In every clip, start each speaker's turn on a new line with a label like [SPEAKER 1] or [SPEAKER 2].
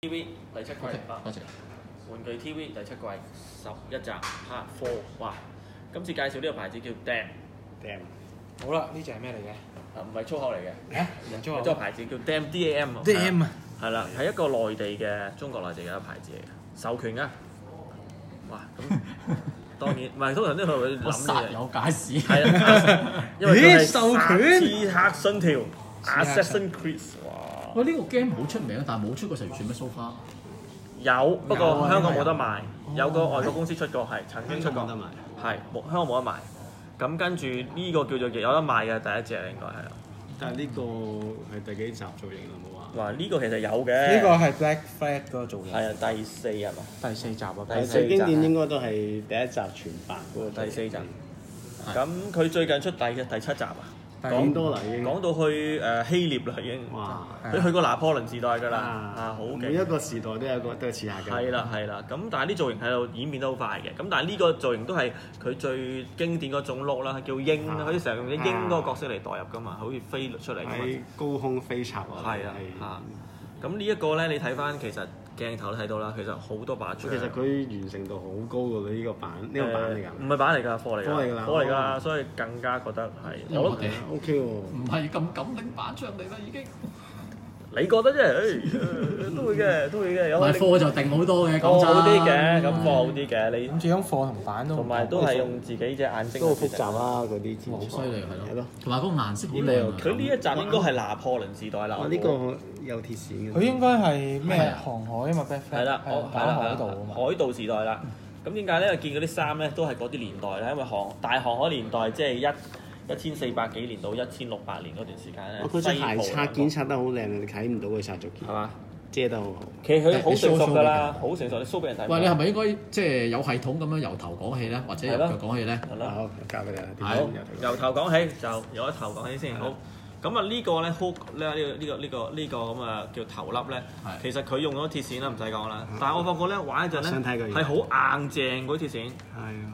[SPEAKER 1] TV 第7季
[SPEAKER 2] 多謝。
[SPEAKER 1] 玩具 TV 第7季11集 Part 4，哇！今次介紹呢個牌子叫 Dam，
[SPEAKER 3] 好啦，呢隻係咩嚟嘅？
[SPEAKER 1] 唔係粗口嚟嘅，
[SPEAKER 3] 人粗口。
[SPEAKER 1] 呢個牌子叫 Dam，
[SPEAKER 3] Dam 啊，
[SPEAKER 1] 係啦，係一個內地嘅中國內地嘅一個牌子嚟嘅，授權㗎。哇！咁當然唔係，通常都係會諗嘅。
[SPEAKER 2] 有解釋。
[SPEAKER 1] 係啊，因為佢係
[SPEAKER 3] 授權
[SPEAKER 1] 刺客信條 Assassin's Creed。哇！
[SPEAKER 2] 喂，呢個 game 好出名，但係冇出過實傳咩 so far？
[SPEAKER 1] 有，不過香港冇得賣。有個外國公司出過，係曾經出過，
[SPEAKER 4] 冇得賣。
[SPEAKER 1] 係香港冇得賣。咁跟住呢個叫做有得賣嘅第一隻應該係啦。
[SPEAKER 4] 但係呢個係第幾集造型啊？冇話。
[SPEAKER 1] 哇！呢個其實有嘅。
[SPEAKER 3] 呢個係 Black Flag 嗰個造型。
[SPEAKER 1] 係啊，第4係嘛？
[SPEAKER 3] 第4集啊。
[SPEAKER 4] 最經典應該都係第一集全白嗰個。
[SPEAKER 1] 第4集。咁佢最近出第7集啊。
[SPEAKER 4] 講多啦已經。
[SPEAKER 1] 講到去希臘啦已經。
[SPEAKER 4] 哇！
[SPEAKER 1] 佢去過拿破崙時代㗎啦。啊，好勁。
[SPEAKER 4] 每一個時代都有刺客嘅。
[SPEAKER 1] 係啦係啦，咁但係啲造型喺度演變得好快嘅，咁但係呢個造型都係佢最經典嗰種 look 啦，叫鷹，佢哋成日用啲鷹嗰個角色嚟代入㗎嘛，好似飛出嚟㗎嘛。
[SPEAKER 4] 喺高空飛插啊！
[SPEAKER 1] 係啊，咁呢一個咧，你睇翻其實鏡頭都睇到啦，其實好多把槍。
[SPEAKER 4] 其實佢完成度好高㗎，呢個版嚟㗎。
[SPEAKER 1] 唔係版嚟㗎，貨嚟㗎。貨嚟㗎，所以更加覺得係。
[SPEAKER 2] 我哋
[SPEAKER 4] OK 喎。
[SPEAKER 2] 唔係咁敢拎版出嚟啦，已經。
[SPEAKER 1] 你覺得啫？都會嘅，都會嘅。有
[SPEAKER 2] 賣貨就定好多嘅，
[SPEAKER 1] 貨好啲嘅，咁貨好啲嘅，你
[SPEAKER 3] 咁始終貨同版都
[SPEAKER 1] 同埋都係用自己隻眼睛。
[SPEAKER 4] 都好複雜啦，嗰啲
[SPEAKER 2] 好犀利係咯
[SPEAKER 4] 係咯。
[SPEAKER 2] 同埋嗰個顏色好靚啊！
[SPEAKER 1] 佢呢一集應該係拿破崙時代啦。
[SPEAKER 4] 呢個有鐵線嘅。
[SPEAKER 3] 佢應該係咩航海啊嘛 Black Flag
[SPEAKER 1] 係啦，
[SPEAKER 3] 打海盜啊嘛。
[SPEAKER 1] 海盜時代啦。咁點解咧？因為見嗰啲衫咧都係嗰啲年代咧，因為大航海年代即係1400幾年到1600年嗰段時間咧。
[SPEAKER 4] 佢隻鞋擦件擦得好靚，你睇唔到佢擦咗件。係
[SPEAKER 1] 嘛？
[SPEAKER 4] 遮得好好。
[SPEAKER 1] 其實佢好成熟㗎啦，好成熟，你 show 俾人睇。
[SPEAKER 2] 喂，你係咪應該即係有系統咁樣由頭講起咧，或者由腳講起咧？
[SPEAKER 1] 係啦，
[SPEAKER 4] 好，教俾你啦。
[SPEAKER 1] 好，由頭講起就由一頭講起先。好，咁啊呢個咧 hook 咧呢個咁啊叫頭粒咧，其實佢用咗鐵線啦，唔使講啦。但係我發覺咧玩一陣咧係好硬淨嗰啲鐵線。
[SPEAKER 4] 係啊。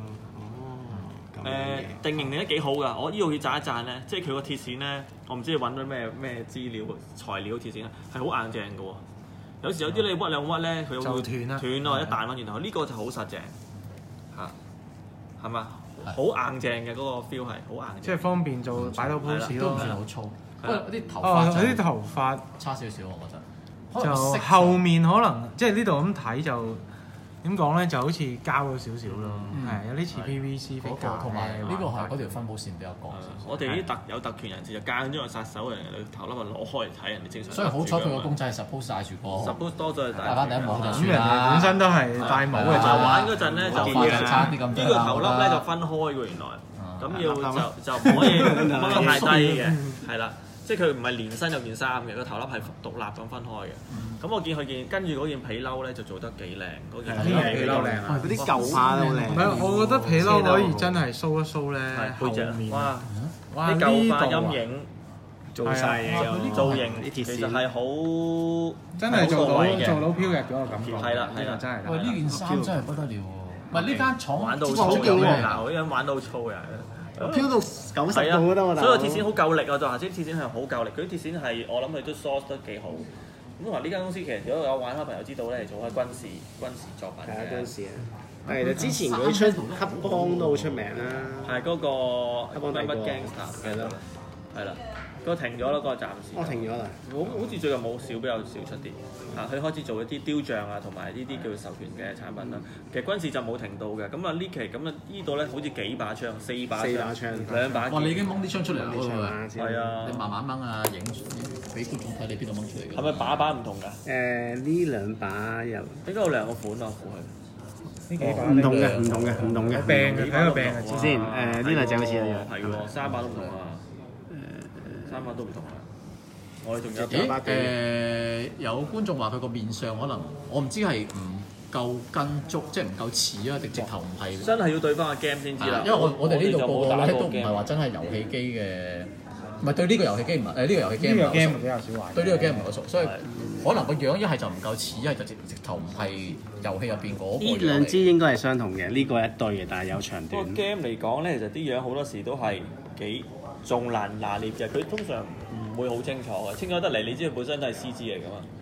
[SPEAKER 1] 定型定得幾好㗎，我呢度要讚一讚咧，即係佢個鐵線咧，我唔知你揾到咩資料材料鐵線咧，係好硬淨嘅喎。有時有啲你屈兩屈咧，佢會斷咯，一彈翻轉頭。呢個就好實淨嚇，係嘛？好硬淨嘅嗰個 feel 係好硬淨。
[SPEAKER 3] 即係方便做擺到 pose 咯。
[SPEAKER 2] 都唔算好粗。不過啲頭
[SPEAKER 3] 髮
[SPEAKER 2] 髮
[SPEAKER 3] 佢啲頭髮
[SPEAKER 2] 差少少，我覺得。
[SPEAKER 3] 就後面可能即係呢度咁睇就。點講咧，就好似膠咗少少咯，係有啲似 PVC 比較，
[SPEAKER 2] 同埋呢個係嗰條分佈線比較廣。
[SPEAKER 1] 我哋啲有特權人士就間咗個殺手嚟，你頭粒就攞開嚟睇人哋正常。
[SPEAKER 2] 所以好彩佢個公仔係 suppose 曬住個。
[SPEAKER 1] suppose 多咗
[SPEAKER 2] 戴翻頂帽就
[SPEAKER 3] 咁人哋本身都係戴帽嘅，
[SPEAKER 1] 就玩嗰陣咧就
[SPEAKER 2] 差啲咁。
[SPEAKER 1] 呢個頭粒咧就分開嘅原來，咁要就唔可以掹得太低嘅，係啦。即係佢唔係連身有件衫嘅，個頭粒係獨立咁分開嘅。咁我見佢跟住嗰件皮褸咧就做得幾靚，嗰件
[SPEAKER 3] 皮褸靚啊！
[SPEAKER 4] 嗰啲舊ผ้都靚。
[SPEAKER 3] 唔係，我覺得皮褸可以真係 show 一 show 咧，
[SPEAKER 1] 背脊哇！
[SPEAKER 3] 哇！
[SPEAKER 1] 啲舊化陰影
[SPEAKER 4] 做晒嘢，
[SPEAKER 1] 造型其實係好
[SPEAKER 3] 真係做到飄逸嗰個感覺。
[SPEAKER 1] 係啦係啦，
[SPEAKER 3] 真係。
[SPEAKER 2] 喂，呢件衫真係不得了喎！唔係呢間廠
[SPEAKER 1] 玩到
[SPEAKER 4] 好勁喎，
[SPEAKER 1] 嗱，呢樣玩到粗嘅。
[SPEAKER 4] 飄到90度都得喎，
[SPEAKER 1] 所以鐵線好夠力啊！就話啲鐵線係好夠力，佢啲鐵線係我諗佢都 source 得幾好。咁同埋呢間公司其實如果有玩開朋友知道咧，係做開軍事作品嘅。
[SPEAKER 4] 係啊，軍事啊。係之前佢出黑幫都好出名啦。
[SPEAKER 1] 係嗰個
[SPEAKER 4] 黑幫乜
[SPEAKER 1] gangster
[SPEAKER 4] 係咯，
[SPEAKER 1] 係啦。嗰個停咗啦，嗰個暫時。
[SPEAKER 4] 我停咗啦。
[SPEAKER 1] 好似最近冇比較少出啲。佢開始做一啲雕像啊，同埋呢啲叫授權嘅產品啦。其實軍事就冇停到嘅。咁啊呢期咁啊呢度咧好似幾把槍，4把槍，2把。
[SPEAKER 2] 哇！你已經掹啲槍出嚟啦，
[SPEAKER 1] 係啊。
[SPEAKER 2] 你慢慢掹啊，影俾觀眾睇你邊度掹出嚟嘅。
[SPEAKER 1] 係咪把唔同㗎？
[SPEAKER 4] 呢兩把又
[SPEAKER 1] 應該有兩個款啊，
[SPEAKER 3] 呢幾把
[SPEAKER 4] 唔同嘅。
[SPEAKER 3] 病嘅睇個病嘅知
[SPEAKER 4] 先。呢兩隻好似一樣。
[SPEAKER 1] 係喎，3把都唔同啊。3把都唔同啊。我哋仲有
[SPEAKER 2] 有觀眾話佢個面相可能我唔知係唔夠跟足，即係唔夠似啊，定直頭唔係。
[SPEAKER 1] 真係要對翻個 game 先知啦。
[SPEAKER 2] 因為我哋呢度個個咧都唔係話真係遊戲機嘅，唔係對呢個遊戲機唔係呢個遊戲機唔係好熟，
[SPEAKER 3] 比較少玩。
[SPEAKER 2] 對呢個 game 唔係好熟，所以可能個樣一係就唔夠似，一係就直頭唔係遊戲入邊嗰個樣嚟。
[SPEAKER 4] 呢兩支應該係相同嘅，呢個一對嘅，但係有長短。
[SPEAKER 1] 個 game 嚟講咧，其實啲樣好多時都係幾仲難拿捏嘅，佢通常唔會好清楚嘅，清楚得嚟你知佢本身都係 CG 嚟㗎嘛。係啊。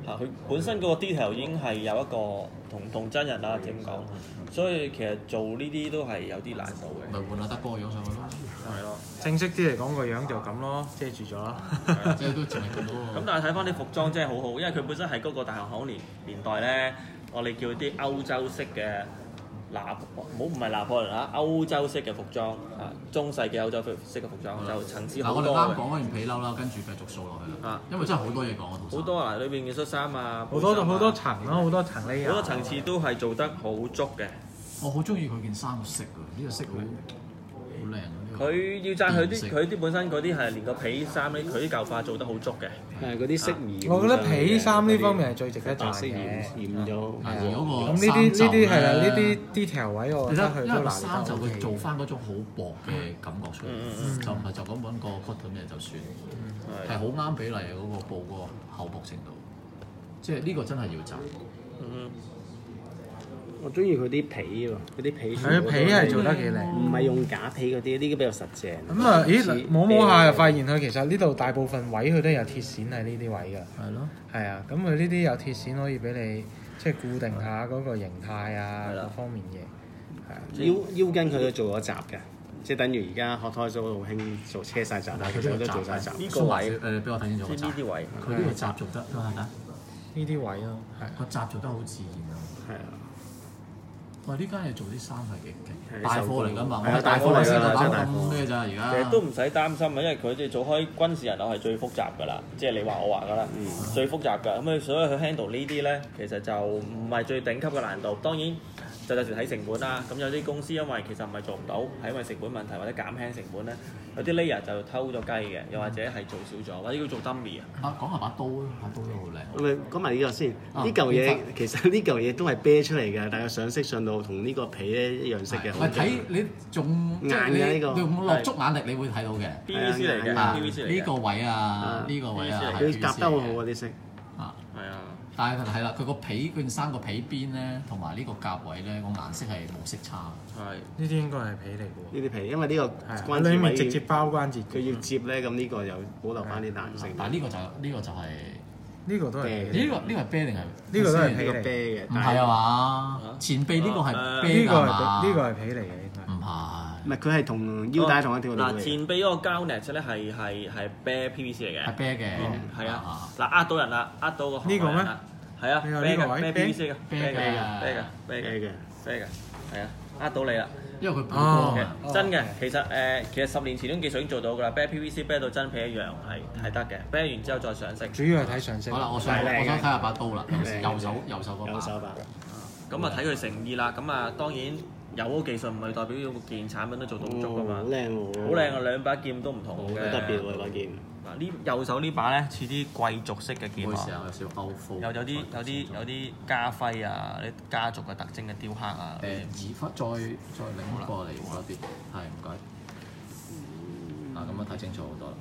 [SPEAKER 1] 佢本身嗰個 detail 已經係有一個同真人啦點講，所以其實做呢啲都係有啲難度嘅。
[SPEAKER 2] 咪換下德哥個樣上去咯。
[SPEAKER 1] 係咯。
[SPEAKER 3] 正式啲嚟講個樣就咁咯，遮住咗啦。
[SPEAKER 2] 即係都淨係咁多。
[SPEAKER 1] 咁但係睇翻啲服裝真係好好，因為佢本身係嗰個大航海年代咧，我哋叫啲歐洲式嘅唔係拿破崙啦，歐洲式嘅服裝啊，中世嘅歐洲式嘅服裝就層次好
[SPEAKER 2] 我哋
[SPEAKER 1] 多嘅。
[SPEAKER 2] 啱講嗰件皮褸啦，跟住繼續掃落去啦。因為真係好多嘢講啊，
[SPEAKER 1] 好多啊，裏邊嘅恤衫啊，
[SPEAKER 3] 好多層咯，好多層呢。
[SPEAKER 1] 好多層次都係做得好足嘅。
[SPEAKER 2] 我好中意佢件衫個色啊，呢個色好靚啊！
[SPEAKER 1] 佢要讚佢啲本身嗰啲係連個皮衫咧，佢啲舊化做得好足嘅。
[SPEAKER 4] 係嗰啲色兒。
[SPEAKER 3] 我覺得皮衫呢方面係最值得讚嘅。
[SPEAKER 4] 染咗。
[SPEAKER 2] 咁
[SPEAKER 3] 呢啲係啦，呢啲 detail 位我覺得佢都難
[SPEAKER 2] 衫就會做翻嗰種好薄嘅感覺出嚟，就唔係就咁揾個 cotton 嘅就算，係好啱比例嘅嗰個布嗰個厚薄程度，即係呢個真係要讚。
[SPEAKER 4] 我中意佢啲皮喎，嗰啲皮。
[SPEAKER 3] 佢皮係做得幾靚，
[SPEAKER 4] 唔係用假皮嗰啲，呢啲比較實淨。
[SPEAKER 3] 咁啊，咦摸下又發現佢其實呢度大部分位佢都有鐵線喺呢啲位㗎。係咯。係啊，咁佢呢啲有鐵線可以俾你即係固定下嗰個形態啊各方面嘢。
[SPEAKER 4] 腰跟佢都做咗閘嘅，即係等於而家學胎都好興做車晒閘，但係佢都做晒閘。
[SPEAKER 1] 呢個位
[SPEAKER 2] 俾我睇清楚個閘。
[SPEAKER 1] 呢啲位，
[SPEAKER 2] 佢呢個閘做得睇下。
[SPEAKER 3] 呢啲位咯，係
[SPEAKER 2] 個閘做得好自然啊。
[SPEAKER 4] 係啊。
[SPEAKER 2] 哇！呢間嘢做啲衫係幾勁，
[SPEAKER 4] 大
[SPEAKER 2] 貨嚟㗎嘛，
[SPEAKER 4] 係啊
[SPEAKER 2] 大貨嚟先
[SPEAKER 4] 大貨嚟㗎
[SPEAKER 2] 咁咩咋而
[SPEAKER 1] 其
[SPEAKER 2] 家？
[SPEAKER 1] 實都唔使擔心啊，因為佢哋做開軍事人偶係最複雜㗎啦，即係你話我話㗎啦，最複雜㗎。咁佢所以佢 handle 呢啲咧，其實就唔係最頂級嘅難度。當然就有時睇成本啦。咁有啲公司因為其實唔係做唔到，係因為成本問題或者減輕成本咧，有啲 layer 就偷咗雞嘅，又或者係做少咗，或者要做 dummy 啊。
[SPEAKER 2] 講下把刀啊，把刀都好靚。
[SPEAKER 4] 我咪講埋呢個先，呢嚿嘢其實呢嚿嘢都係啤出嚟嘅，但係上色上到同呢個皮咧一樣色嘅。
[SPEAKER 2] 係睇你仲
[SPEAKER 4] 硬嘅呢個，
[SPEAKER 2] 用落足眼力你會睇到嘅。
[SPEAKER 1] PVC 嚟嘅，PVC 嚟嘅。
[SPEAKER 2] 呢個位啊，呢個位啊，
[SPEAKER 4] 佢夾得好好啊啲色。
[SPEAKER 2] 啊，
[SPEAKER 1] 係啊。
[SPEAKER 2] 但係係啦，佢個皮件衫個皮邊咧，同埋呢個夾位咧，個顏色係冇色差。
[SPEAKER 3] 係。呢啲應該係皮嚟嘅喎。
[SPEAKER 4] 呢啲皮，因為呢個關節
[SPEAKER 3] 裏面直接包關節，
[SPEAKER 4] 佢要接咧，咁呢個又保留翻啲彈性。
[SPEAKER 2] 但係呢個就係
[SPEAKER 3] 呢個都係
[SPEAKER 2] 呢個係啤定係？
[SPEAKER 3] 呢個都係皮
[SPEAKER 4] 嚟嘅。
[SPEAKER 2] 唔係啊嘛？前臂呢個係啤
[SPEAKER 3] 㗎嘛？呢個係皮嚟嘅應該。
[SPEAKER 2] 唔係。
[SPEAKER 4] 唔係，佢係同腰帶同一條路嚟。
[SPEAKER 1] 嗱，前臂嗰個膠 net 咧係啤 PVC 嚟嘅。
[SPEAKER 2] 係啤嘅。
[SPEAKER 1] 係啊。嗱，呃到人啦，呃到個
[SPEAKER 3] 呢個咩？
[SPEAKER 1] 係啊，啤嘅，啤 PVC 嘅，
[SPEAKER 2] 啤嘅，
[SPEAKER 1] 係啊，呃到你啦。
[SPEAKER 2] 因為佢補光
[SPEAKER 1] 嘅，真嘅。其實10年前呢種技術已經做到㗎啦，啤 PVC 啤到真皮一樣係得嘅，啤完之後再上色。
[SPEAKER 3] 主要係睇上色。
[SPEAKER 2] 好啦，我想睇下把刀啦，右手嗰把。
[SPEAKER 1] 咁啊睇佢誠意啦，咁啊當然有嗰技術唔係代表件產品都做到足㗎嘛。
[SPEAKER 4] 好靚喎！
[SPEAKER 1] 好靚啊，兩把劍都唔同嘅。
[SPEAKER 4] 好特別喎把劍。
[SPEAKER 1] 嗱呢右手呢把咧似啲貴族式嘅劍喎，
[SPEAKER 2] 有少歐風，
[SPEAKER 1] 有啲家徽啊，啲家族嘅特徵嘅雕刻啊。
[SPEAKER 2] 移忽再擰過嚟嗰邊，係唔該。咁樣睇清楚好多啦。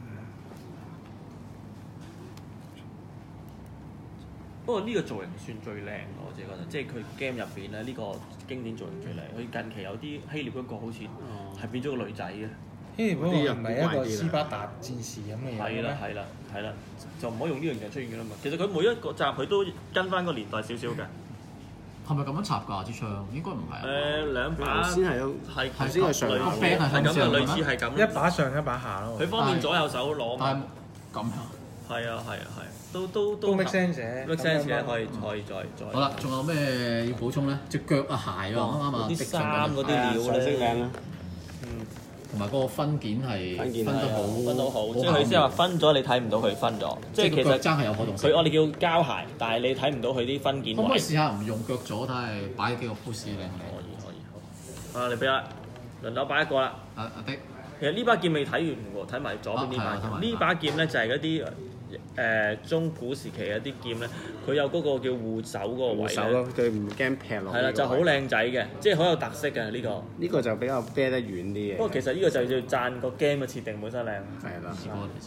[SPEAKER 1] 不過呢個造型算最靚嘅，我自己覺得，即係佢 game 入邊咧呢個經典造型最靚。佢近期有啲希臘嗰個好似係變咗個女仔嘅。
[SPEAKER 3] 希臘嗰個唔係一個斯巴達戰士咁嘅嘢咩？
[SPEAKER 1] 係啦，就唔可以用呢樣嘢出現嘅啦嘛。其實佢每一個集佢都跟翻個年代少少嘅。
[SPEAKER 2] 係咪咁樣插㗎支槍？應該唔係。
[SPEAKER 1] 兩把
[SPEAKER 4] 先係頭先係上
[SPEAKER 1] 係咁嘅，類似係咁。
[SPEAKER 3] 一把上一把下咯。
[SPEAKER 1] 佢方便左右手攞嘛。
[SPEAKER 2] 咁樣。
[SPEAKER 1] 係啊，都
[SPEAKER 3] make sense 嘅
[SPEAKER 1] make sense 嘅，可以再。
[SPEAKER 2] 好啦，仲有咩要補充咧？隻腳啊鞋喎，啱啱啊？
[SPEAKER 1] 啲衫嗰啲料咧。
[SPEAKER 2] 同埋嗰個分件係分得好，
[SPEAKER 1] 即係佢先話分咗，你睇唔到佢分咗。即係其實
[SPEAKER 2] 踭係有可動性。
[SPEAKER 1] 佢我哋叫膠鞋，但係你睇唔到佢啲分件位。
[SPEAKER 2] 可唔可以試下唔用腳左睇下擺幾個 pose 靚唔靚？
[SPEAKER 1] 可以。你俾啦，輪到擺一個啦。
[SPEAKER 2] 阿的。
[SPEAKER 1] 其實呢把劍未睇完喎，睇埋左邊呢把劍。呢把劍咧就係嗰啲中古時期嘅啲劍咧，佢有嗰個叫護手嗰個位咧。護手咯，
[SPEAKER 4] 佢唔驚劈落。
[SPEAKER 1] 係啦，就好靚仔嘅，即係好有特色嘅呢個。
[SPEAKER 4] 呢個就比較啤得遠啲嘅。
[SPEAKER 1] 不過其實呢個就要讚個 game 嘅設定本身靚。
[SPEAKER 4] 係啦。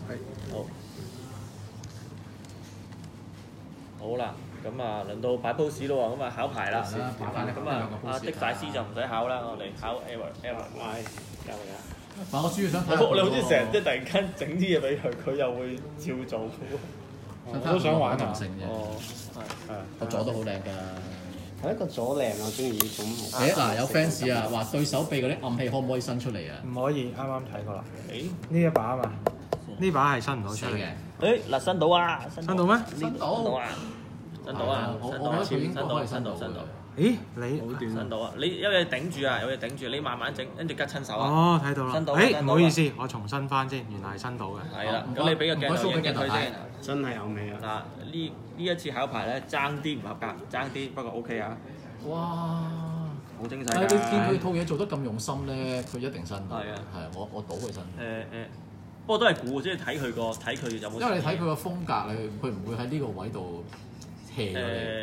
[SPEAKER 1] 好啦，咁啊輪到擺 pose 咯喎，咁啊考牌啦。咁啊，阿的大師就唔使考啦，我哋考 Ever。
[SPEAKER 4] 教佢。
[SPEAKER 2] 但我主要想睇。
[SPEAKER 1] 你好似成日即係突然間整啲嘢俾佢，佢又會照做嘅喎。
[SPEAKER 3] 我都想玩下。
[SPEAKER 1] 哦，
[SPEAKER 2] 個左都好靚㗎。
[SPEAKER 4] 係一個左靚，我中意呢種。
[SPEAKER 2] 嗱有 fans 啊話對手臂嗰啲暗器可唔可以伸出嚟啊？
[SPEAKER 3] 唔可以，啱啱睇過啦。呢一把啊嘛，呢把係伸唔到出嚟
[SPEAKER 2] 嘅。
[SPEAKER 1] 嗱伸到啊！
[SPEAKER 3] 伸到咩？
[SPEAKER 2] 伸到
[SPEAKER 1] 啊！伸到啊！
[SPEAKER 2] 我覺得佢應該可以伸到。
[SPEAKER 3] 咦？你
[SPEAKER 1] 伸到啊！你有嘢頂住啊！有嘢頂住，你慢慢整，跟住吉親手啊！
[SPEAKER 3] 哦，睇到啦。
[SPEAKER 1] 伸到。
[SPEAKER 3] 唔好意思，我重新翻先，原來係伸到嘅。
[SPEAKER 1] 係啦，咁你俾個鏡頭影佢先。
[SPEAKER 4] 真係有味啊！
[SPEAKER 1] 嗱，呢一次考牌咧，爭啲唔合格，爭啲，不過 OK 啊！
[SPEAKER 2] 哇！
[SPEAKER 1] 好精細
[SPEAKER 2] 㗎！你見佢套嘢做得咁用心咧，佢一定伸到。係啊，係啊，我賭佢伸。
[SPEAKER 1] 不過都係估，即係睇佢有冇。
[SPEAKER 2] 因為你睇佢個風格，佢唔會喺呢個位度 hea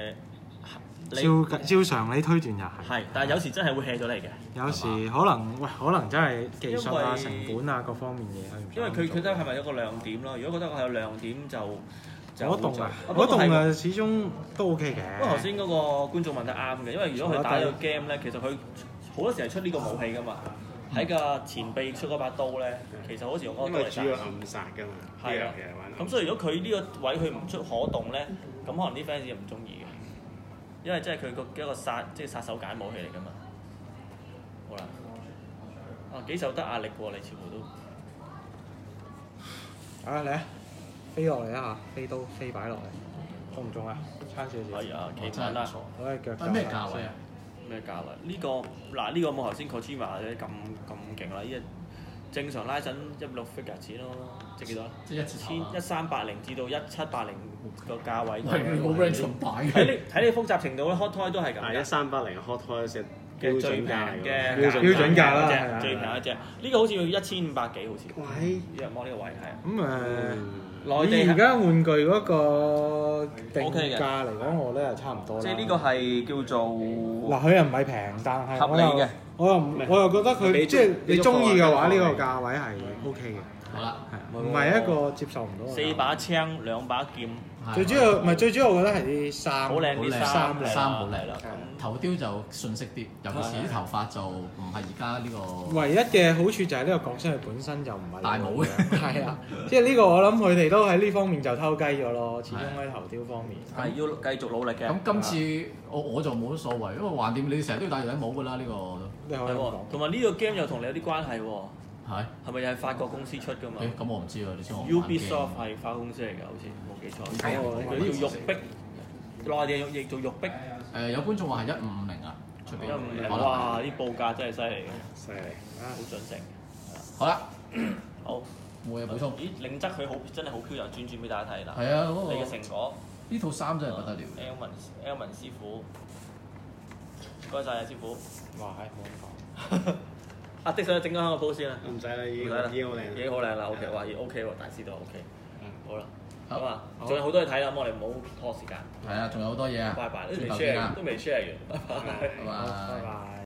[SPEAKER 3] 照常你推斷又係。
[SPEAKER 1] 係，但係有時真係會 hea 咗你嘅。有
[SPEAKER 3] 時可能真係技術啊、成本啊各方面嘢。
[SPEAKER 1] 因為佢覺得係咪有個亮點咯？如果覺得我有亮點就
[SPEAKER 3] 嗰棟啊，始終都 OK 嘅。
[SPEAKER 1] 不過頭先嗰個觀眾問得啱嘅，因為如果佢打呢個 game 咧，其實佢好多時係出呢個武器噶嘛。喺個前臂出嗰把刀咧，其實好似用嗰個刀嚟打。
[SPEAKER 4] 因為主要暗殺㗎嘛。係啊。
[SPEAKER 1] 咁所以如果佢呢個位佢唔出可動咧，咁可能啲 fans 又唔中意嘅。因為即係佢一個即係殺手鐧武器嚟㗎嘛。好啦，幾受得壓力喎，你似乎都。
[SPEAKER 3] 嚟啊！飛落嚟一下，飛刀飛擺落嚟，中唔中啊？差少少。
[SPEAKER 1] 係啊，幾簡單。
[SPEAKER 3] 攞隻腳。
[SPEAKER 2] 咩價位啊？
[SPEAKER 1] 咩價位？呢個冇頭先 Kojima 咁勁啦，呢正常拉陣16 figure 錢咯，即係幾多？即係1380至到1780個價位。
[SPEAKER 2] 係冇 range 擺嘅。
[SPEAKER 1] 睇你複雜程度咧 ，Hot Toy 都係咁。
[SPEAKER 4] 係1380 Hot Toy 隻標準價
[SPEAKER 3] 嘅標準價啦，
[SPEAKER 1] 最平一隻。呢個好似要1500幾好似。
[SPEAKER 4] 喂，
[SPEAKER 1] 約摸呢個位係。
[SPEAKER 3] 咁內地而家玩具嗰個定價嚟講，我覺得係差唔多啦。
[SPEAKER 1] 即係呢個係叫做
[SPEAKER 3] 嗱，佢又唔係平，但係
[SPEAKER 1] 合理嘅。
[SPEAKER 3] 我又覺得佢即係你中意嘅話，呢個價位係 OK 嘅。
[SPEAKER 2] 好啦，
[SPEAKER 3] 唔係一個接受唔到。
[SPEAKER 1] 4把槍，2把劍。
[SPEAKER 3] 最主要我覺得係啲衫
[SPEAKER 1] 好靚，啲
[SPEAKER 2] 衫好靚啦。頭雕就順色啲，尤其是啲頭髮就唔係而家呢個。
[SPEAKER 3] 唯一嘅好處就係呢個角色佢本身就唔係
[SPEAKER 2] 大帽嘅。
[SPEAKER 3] 係啊，即係呢個我諗佢哋都喺呢方面就偷雞咗咯，始終喺頭雕方面。
[SPEAKER 1] 係要繼續努力嘅。
[SPEAKER 2] 咁今次我就冇乜所謂，因為橫掂你成日都要戴住頂帽㗎啦，呢個。
[SPEAKER 1] 係喎，同埋呢個 game 又同你有啲關係喎。
[SPEAKER 2] 係
[SPEAKER 1] 咪又係法國公司出㗎嘛？
[SPEAKER 2] 咁我唔知啊，你知我。
[SPEAKER 1] Ubisoft 係法國公司嚟㗎，好似冇記錯。佢叫玉碧，內地亦做玉碧。
[SPEAKER 2] 有觀眾話係1550啊，出邊。
[SPEAKER 1] 1550，哇！啲報價真係犀利嘅。
[SPEAKER 4] 犀利，
[SPEAKER 1] 好準成。
[SPEAKER 2] 好啦，
[SPEAKER 1] 好。
[SPEAKER 2] 冇嘢補充。
[SPEAKER 1] 咦，另則佢真係好 Q，又轉俾大家睇啦。
[SPEAKER 2] 係啊，
[SPEAKER 1] 你嘅成果。
[SPEAKER 2] 呢套衫真係不得了。
[SPEAKER 1] Elman 師傅，唔該晒啊師傅。
[SPEAKER 3] 哇，係冇咁講。
[SPEAKER 1] 阿的想整咗香個 post 先啦。
[SPEAKER 4] 唔使啦，已經好靚。
[SPEAKER 1] 已經好靚啦 ，OK， 哇，OK 喎，大師都 OK。好啦，咁啊，仲有好多嘢睇啦，咁我哋唔好拖時間。
[SPEAKER 2] 係啊，仲有好多嘢啊。
[SPEAKER 1] 拜拜，都未 share 完。拜拜。
[SPEAKER 2] 拜拜。